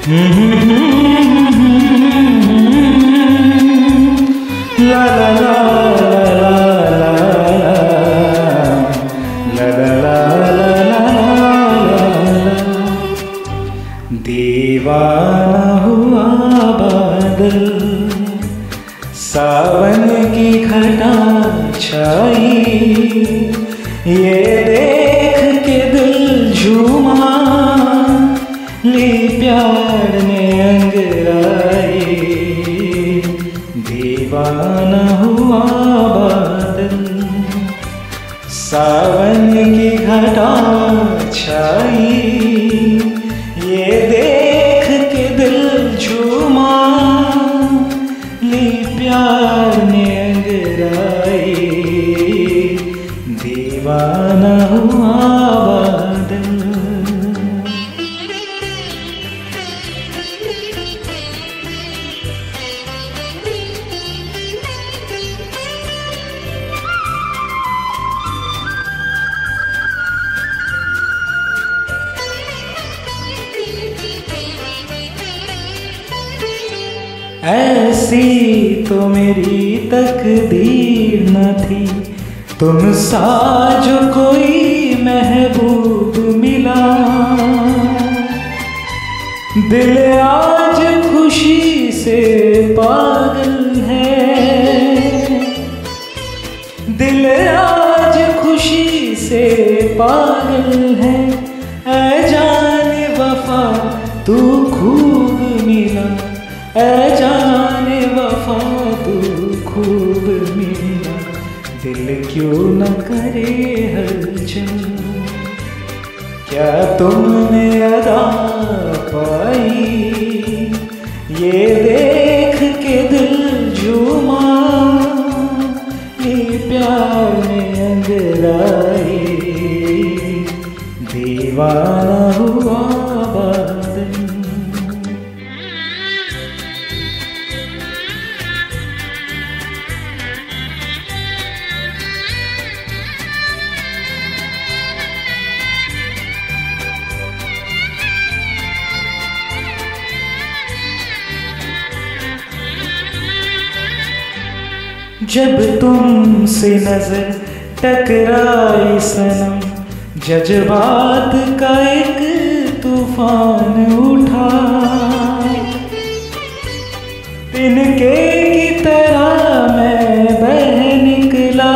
ला ला ला ला ला ला ला। दीवाना हुआ बादल, सावन की घटा छाई, ये देख के दिल झूमा, ली प्यार ने अंगड़ाई। दीवाना हुआ बादल, सावन की घटा छाई, ये देख के दिल झूमा, ली प्यार ने अंगड़ाई। दीवाना हुआ बादल। ऐसी तो मेरी तकदीर न थी, तुम सा जो कोई महबूब मिला। दिल आज खुशी से पागल है, दिल आज खुशी से पागल है। ऐ जाने वफा तू खूब मिला, ऐ जाने वफा तू खूब मिला। दिल क्यों न करे हलचल, क्या तुमने अदा पाई। ये देख के दिल झूमा, ये प्यार में अंगड़ाई। दीवाना हुआ बादल। जब तुमसे नजर टकराई सनम, जज्बात का एक तूफान उठा। तिनके की तरह मैं बह निकला,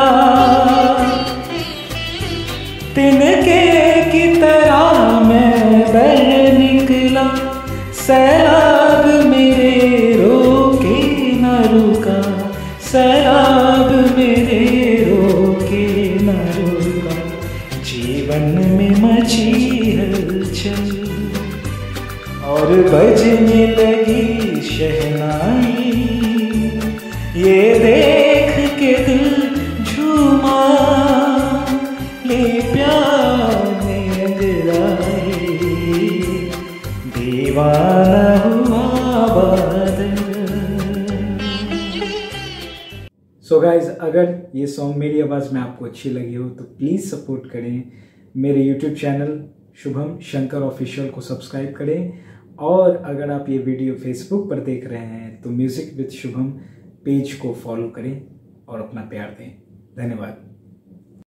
तिनके की तरह मैं बह निकला। सैलाब मेरे रोके न रुका, सैलाब मेरे रोके न रुका। जीवन में मची हलचल और बजने लगी शहनाई। ये देख के दिल झूमा, ले प्यार ने अंगड़ाई। दीवाना हुआ बादल। सो गाइज, अगर ये सॉन्ग मेरी आवाज़ में आपको अच्छी लगी हो तो प्लीज़ सपोर्ट करें। मेरे YouTube channel Shubham Shankar official को सब्सक्राइब करें। और अगर आप ये वीडियो फेसबुक पर देख रहे हैं तो म्यूज़िक विद शुभम पेज को फॉलो करें और अपना प्यार दें। धन्यवाद।